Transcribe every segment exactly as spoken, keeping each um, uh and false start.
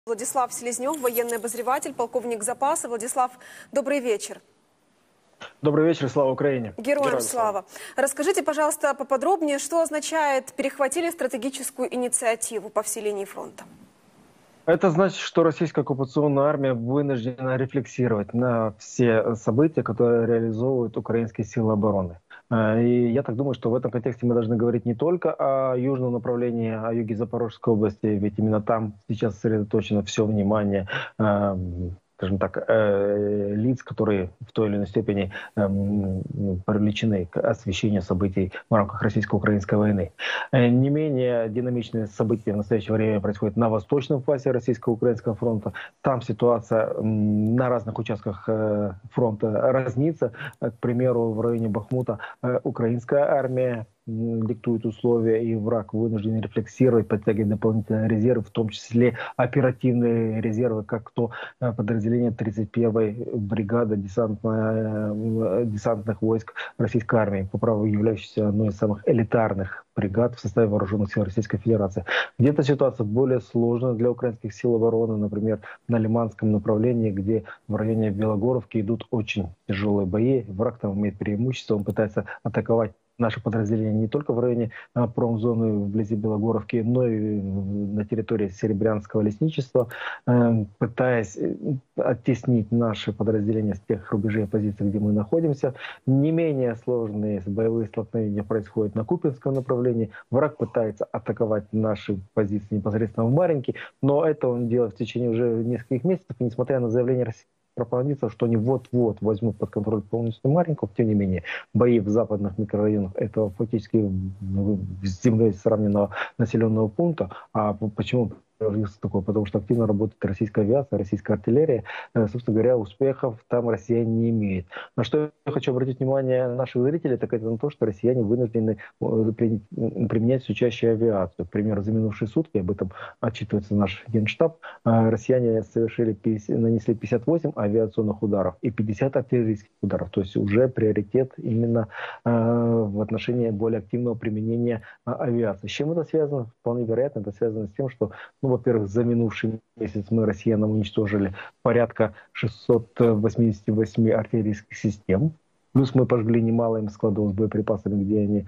Владислав Селезнев, военный обозреватель, полковник запаса. Владислав, добрый вечер. Добрый вечер, слава Украине. Героям, Героям слава. слава. Расскажите, пожалуйста, поподробнее, что означает «перехватили стратегическую инициативу» по всей линии фронта? Это значит, что российская оккупационная армия вынуждена рефлексировать на все события, которые реализовывают украинские силы обороны. И я так думаю, что в этом контексте мы должны говорить не только о южном направлении, о юге Запорожской области, ведь именно там сейчас сосредоточено все внимание, скажем так, лиц, которые в той или иной степени привлечены к освещению событий в рамках российско-украинской войны. Не менее динамичные события в настоящее время происходят на восточном фасе российско-украинского фронта. Там ситуация на разных участках фронта разнится. К примеру, в районе Бахмута украинская армия диктует условия, и враг вынужден рефлексировать, подтягивать дополнительные резервы, в том числе оперативные резервы, как то подразделение тридцать первой бригады десантных войск российской армии, по праву являющейся одной из самых элитарных бригад в составе вооруженных сил Российской Федерации. Где-то ситуация более сложная для украинских сил обороны, например, на Лиманском направлении, где в районе Белогоровки идут очень тяжелые бои. Враг там имеет преимущество, он пытается атаковать наши подразделения не только в районе промзоны вблизи Белогоровки, но и на территории Серебрянского лесничества, пытаясь оттеснить наши подразделения с тех рубежей позиций, где мы находимся. Не менее сложные боевые столкновения происходят на Купинском направлении. Враг пытается атаковать наши позиции непосредственно в Марьинке, но это он делает в течение уже нескольких месяцев, и несмотря на заявление России, пропагандируется, что они вот-вот возьмут под контроль полностью Марьинку. Тем не менее, бои в западных микрорайонах этого фактически с землей сравненного населенного пункта. А почему такое? Потому что активно работает российская авиация, российская артиллерия. Собственно говоря, успехов там россияне не имеют. На что я хочу обратить внимание наших зрителей, так это на то, что россияне вынуждены применять все чаще авиацию. К примеру, за минувшие сутки, об этом отчитывается наш Генштаб, россияне совершили, нанесли пятьдесят восемь авиационных ударов и пятьдесят артиллерийских ударов. То есть уже приоритет именно в отношении более активного применения авиации. С чем это связано? Вполне вероятно, это связано с тем, что, ну, во-первых, за минувший месяц мы россиянам уничтожили порядка шестисот восьмидесяти восьми артиллерийских систем. Плюс мы пожгли немало им складов с боеприпасами, где они,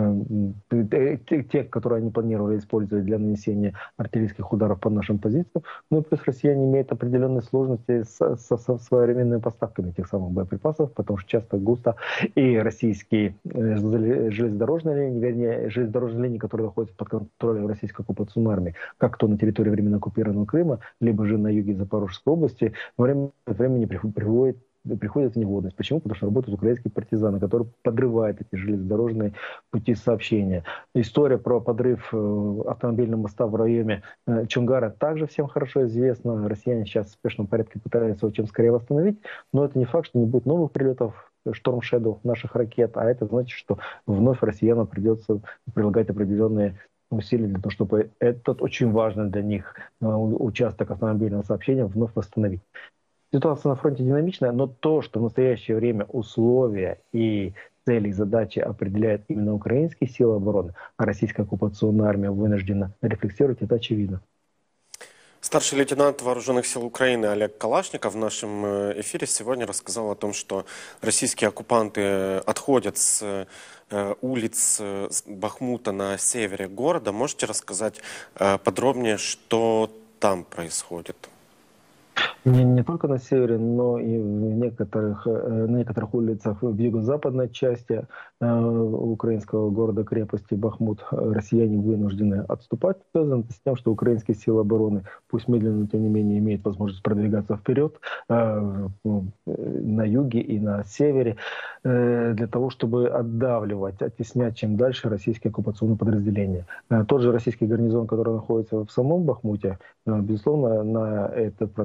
э, те, которые они планировали использовать для нанесения артиллерийских ударов по нашим позициям. Ну и плюс россияне имеют определенные сложности со, со, со своевременными поставками тех самых боеприпасов, потому что часто густо и российские железнодорожные линии, вернее, железнодорожные линии, которые находятся под контролем российской оккупационной армии, как то на территории временно оккупированного Крыма, либо же на юге Запорожской области, во время от времени приводит приходят в негодность. Почему? Потому что работают украинские партизаны, которые подрывают эти железнодорожные пути сообщения. История про подрыв автомобильного моста в районе Чонгара также всем хорошо известна. Россияне сейчас в спешном порядке пытаются его чем скорее восстановить, но это не факт, что не будет новых прилетов Storm Shadow наших ракет, а это значит, что вновь россиянам придется прилагать определенные усилия для того, чтобы этот очень важный для них участок автомобильного сообщения вновь восстановить. Ситуация на фронте динамичная, но то, что в настоящее время условия и цели и задачи определяют именно украинские силы обороны, а российская оккупационная армия вынуждена рефлексировать, это очевидно. Старший лейтенант Вооруженных сил Украины Олег Калашников в нашем эфире сегодня рассказал о том, что российские оккупанты отходят с улиц Бахмута на севере города. Можете рассказать подробнее, что там происходит? Не, не только на севере, но и в некоторых, на некоторых улицах в юго-западной части э, украинского города-крепости Бахмут россияне вынуждены отступать. Связано с тем, что украинские силы обороны, пусть медленно, но тем не менее, имеют возможность продвигаться вперед э, на юге и на севере э, для того, чтобы отдавливать, оттеснять чем дальше российские оккупационные подразделения. Э, тот же российский гарнизон, который находится в самом Бахмуте, э, безусловно, на этот процесс реагирует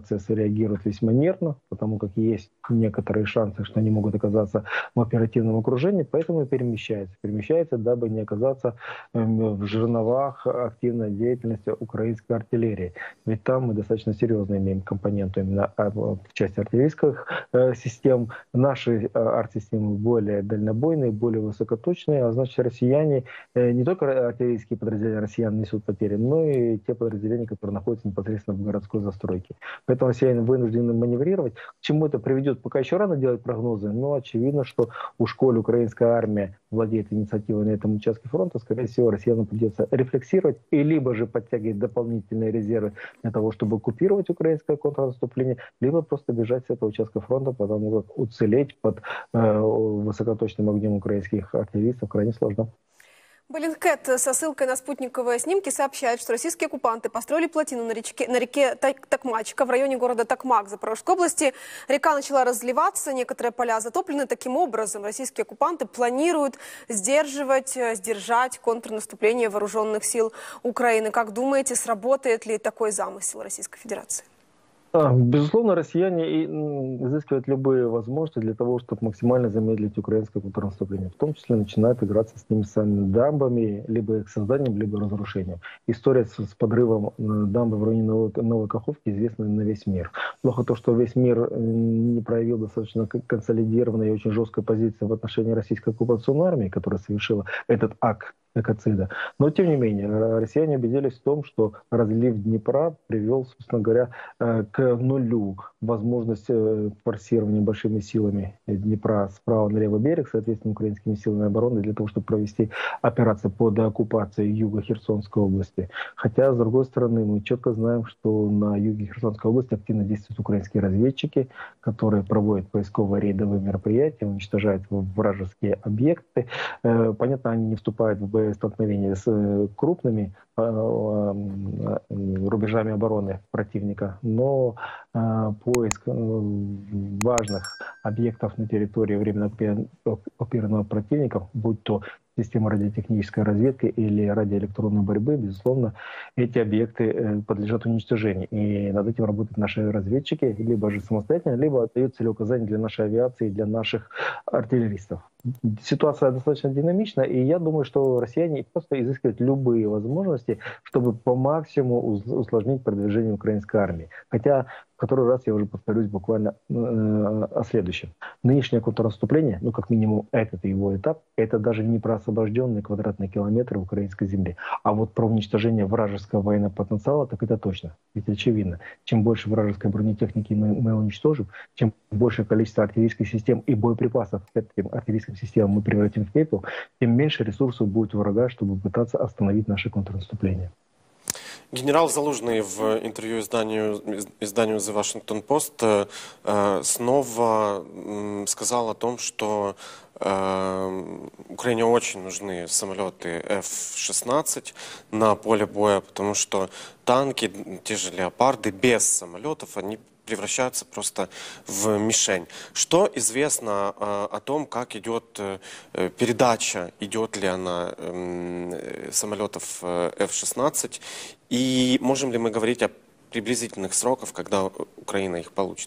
реагируют весьма нервно, потому как есть некоторые шансы, что они могут оказаться в оперативном окружении, поэтому и перемещается. Перемещается, дабы не оказаться в жерновах активной деятельности украинской артиллерии. Ведь там мы достаточно серьезно имеем компоненту именно в части артиллерийских систем. Наши арт-системы более дальнобойные, более высокоточные, а значит, россияне, не только артиллерийские подразделения россиян несут потери, но и те подразделения, которые находятся непосредственно в городской застройке. Поэтому россияне вынуждены маневрировать. К чему это приведет, пока еще рано делать прогнозы, но очевидно, что уж коли украинская армия владеет инициативой на этом участке фронта, скорее всего, россиянам придется рефлексировать и либо же подтягивать дополнительные резервы для того, чтобы оккупировать украинское контрнаступление, либо просто бежать с этого участка фронта, потому как уцелеть под э, высокоточным огнем украинских артиллеристов крайне сложно. Беллингкет со ссылкой на спутниковые снимки сообщает, что российские оккупанты построили плотину на реке, на реке Токмачка в районе города Токмак Запорожской области. Река начала разливаться, некоторые поля затоплены. Таким образом, российские оккупанты планируют сдерживать, сдержать контрнаступление вооруженных сил Украины. Как думаете, сработает ли такой замысел Российской Федерации? Безусловно, россияне изыскивают любые возможности для того, чтобы максимально замедлить украинское контрнаступление. В том числе начинают играться с теми самыми дамбами, либо их созданием, либо разрушением. История с, с подрывом дамбы в районе Новой, Новой Каховки известна на весь мир. Плохо то, что весь мир не проявил достаточно консолидированной и очень жесткой позиции в отношении российской оккупационной армии, которая совершила этот акт экоцида. Но, тем не менее, россияне убедились в том, что разлив Днепра привел, собственно говоря, к нулю возможность форсирования большими силами Днепра справа на левый берег, соответственно, украинскими силами обороны, для того, чтобы провести операцию по деоккупации юга Херсонской области. Хотя, с другой стороны, мы четко знаем, что на юге Херсонской области активно действуют украинские разведчики, которые проводят поисковые рейдовые мероприятия, уничтожают вражеские объекты. Понятно, они не вступают в столкновение с крупными рубежами обороны противника, но поиск важных объектов на территории временно оккупированного противника, будь то система радиотехнической разведки или радиоэлектронной борьбы, безусловно, эти объекты подлежат уничтожению. И над этим работают наши разведчики, либо же самостоятельно, либо отдают целеуказания для нашей авиации, для наших артиллеристов. Ситуация достаточно динамична, и я думаю, что россияне просто изыскивают любые возможности, чтобы по максимуму усложнить продвижение украинской армии. Хотя в который раз я уже повторюсь буквально э, о следующем. Нынешнее контрнаступление, ну как минимум этот его этап, это даже не про освобожденные квадратные километры украинской земли, а вот про уничтожение вражеского военного потенциала, так это точно. Ведь очевидно, чем больше вражеской бронетехники мы, мы уничтожим, чем большее количество артиллерийских систем и боеприпасов к этим артиллерийским системам мы превратим в пепел, тем меньше ресурсов будет у врага, чтобы пытаться остановить наше контрнаступление. Генерал Залужный в интервью изданию, изданию The Washington Post э, снова э, сказал о том, что э, Украине очень нужны самолеты эф шестнадцать на поле боя, потому что танки, те же леопарды без самолетов, они превращаются просто в мишень. Что известно э, о том, как идет э, передача, идет ли она э, самолетов эф шестнадцать, и можем ли мы говорить о приблизительных сроках, когда Украина их получит?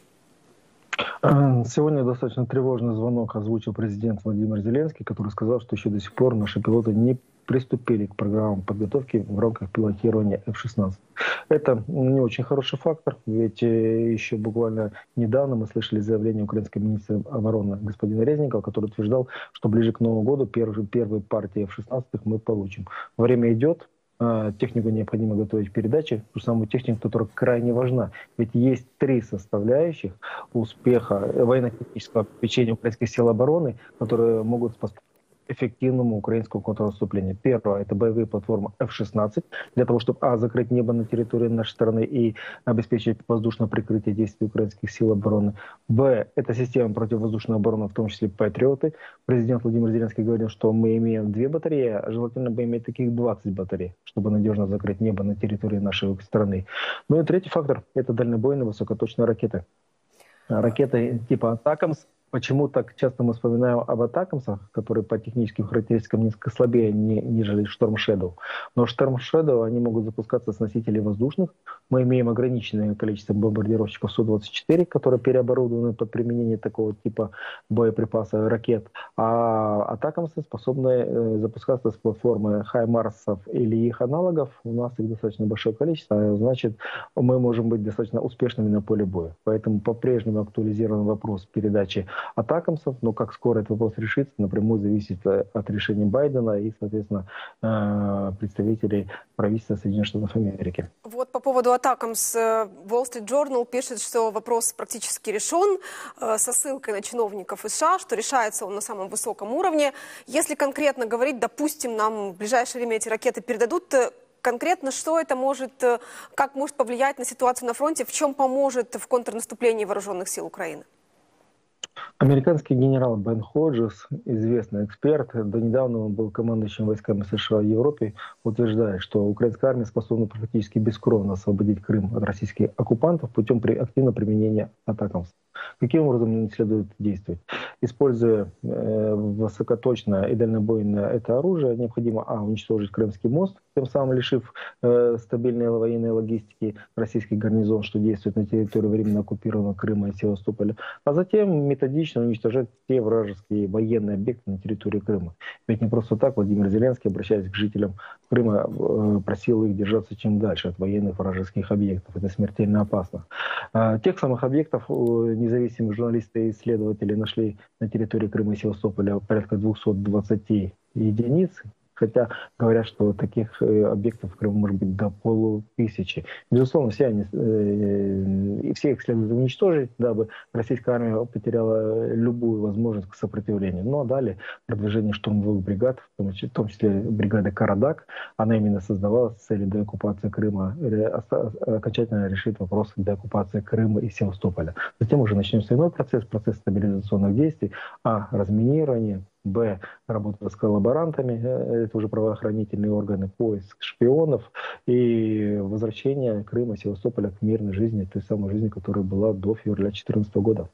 Сегодня достаточно тревожный звонок озвучил президент Владимир Зеленский, который сказал, что еще до сих пор наши пилоты не приступили к программам подготовки в рамках пилотирования эф шестнадцать. Это не очень хороший фактор, ведь еще буквально недавно мы слышали заявление украинского министра обороны господина Резникова, который утверждал, что ближе к Новому году первые, первые партии эф шестнадцать мы получим. Время идет. Технику необходимо готовить к передаче, ту самую технику, которая крайне важна. Ведь есть три составляющих успеха военно-технического обеспечения украинских сил обороны, которые могут способствовать эффективному украинскому контрнаступлению. Первое – это боевые платформы эф шестнадцать, для того, чтобы а, закрыть небо на территории нашей страны и обеспечить воздушное прикрытие действий украинских сил обороны. Б – это система противовоздушной обороны, в том числе «Патриоты». Президент Владимир Зеленский говорил, что мы имеем две батареи, а желательно бы иметь таких двадцать батарей, чтобы надежно закрыть небо на территории нашей страны. Ну и третий фактор – это дальнобойные высокоточные ракеты. Ракеты типа «Атакамс», Почему так часто мы вспоминаем об атакамсах, которые по техническим характеристикам несколько слабее, не, нежели Storm Shadow. Но Storm Shadow, они могут запускаться с носителей воздушных. Мы имеем ограниченное количество бомбардировщиков Су двадцать четыре, которые переоборудованы под применение такого типа боеприпаса, ракет. А атакамсы способны э, запускаться с платформы Хаймарсов или их аналогов. У нас их достаточно большое количество, значит, мы можем быть достаточно успешными на поле боя. Поэтому по-прежнему актуализирован вопрос передачи атакамсов, но как скоро этот вопрос решится, напрямую зависит от решения Байдена и, соответственно, представителей правительства Соединенных Штатов Америки. Вот по поводу атакамс Wall Street Journal пишет, что вопрос практически решен, со ссылкой на чиновников США, что решается он на самом высоком уровне. Если конкретно говорить, допустим, нам в ближайшее время эти ракеты передадут, конкретно что это может, как может повлиять на ситуацию на фронте, в чем поможет в контрнаступлении вооруженных сил Украины? Американский генерал Бен Ходжес, известный эксперт, до недавно он был командующим войсками США в Европе, утверждает, что украинская армия способна практически бескровно освободить Крым от российских оккупантов путем при активного применения атакамс. Каким образом не следует действовать? Используя э, высокоточное и дальнобойное это оружие, необходимо а, уничтожить Крымский мост, тем самым лишив э, стабильной военной логистики российский гарнизон, что действует на территории временно оккупированного Крыма и Севастополя, а затем методично уничтожать все вражеские военные объекты на территории Крыма. Ведь не просто так Владимир Зеленский, обращаясь к жителям Крыма, э, просил их держаться чем дальше от военных вражеских объектов. Это смертельно опасно. Э, тех самых объектов э, независимые журналисты и исследователи нашли на территории Крыма и Севастополя порядка двухсот двадцати единиц. Хотя говорят, что таких э, объектов в Крыму может быть до полутысячи. Безусловно, все, они, э, и все их следует уничтожить, дабы российская армия потеряла любую возможность к сопротивлению. Ну а далее продвижение штурмовых бригад, в том числе, в том числе бригады «Карадак», она именно создавалась с целью деоккупации Крыма, окончательно решить вопрос деоккупации Крыма и Севастополя. Затем уже начнется иной процесс, процесс стабилизационных действий, а разминирование, б. работа с коллаборантами, это уже правоохранительные органы, поиск шпионов и возвращение Крыма, Севастополя к мирной жизни, той самой жизни, которая была до февраля две тысячи четырнадцатого года.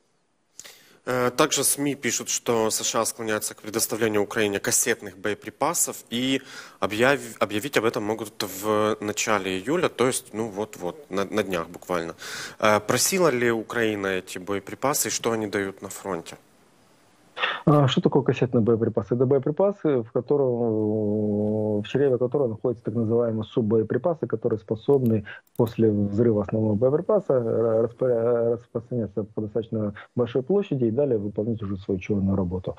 Также СМИ пишут, что США склоняются к предоставлению Украине кассетных боеприпасов и объяв... объявить об этом могут в начале июля, то есть, ну вот-вот, на, на днях буквально. Просила ли Украина эти боеприпасы и что они дают на фронте? Что такое кассетные боеприпасы? Это боеприпасы, в, котором, в чреве которого находятся так называемые суббоеприпасы, которые способны после взрыва основного боеприпаса распространяться по достаточно большой площади и далее выполнять уже свою черную работу.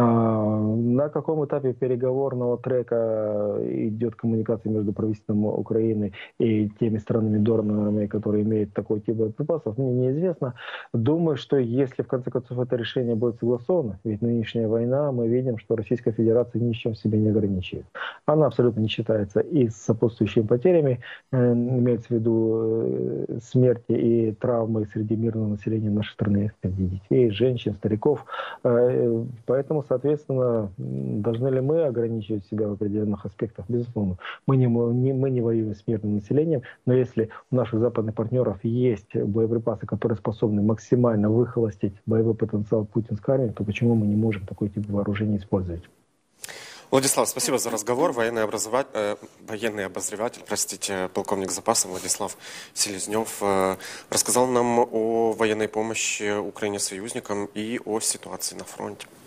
На каком этапе переговорного трека идет коммуникация между правительством Украины и теми странами-донорами, которые имеют такой тип боеприпасов, мне неизвестно. Думаю, что если в конце концов это решение будет согласовано, ведь нынешняя война, мы видим, что Российская Федерация ни в чем себе не ограничивает. Она абсолютно не считается и с сопутствующими потерями, э, имеется в виду э, смерти и травмы среди мирного населения нашей страны, среди детей, женщин, стариков. Э, поэтому, соответственно, должны ли мы ограничивать себя в определенных аспектах? Безусловно. Мы не, не, мы не воюем с мирным населением, но если у наших западных партнеров есть боеприпасы, которые способны максимально выхолостить боевой потенциал путинской армии, то почему мы не можем такой тип вооружения использовать? Владислав, спасибо за разговор. Военный, образовать, э, военный обозреватель, простите, полковник запаса Владислав Селезнев э, рассказал нам о военной помощи Украине союзникам и о ситуации на фронте.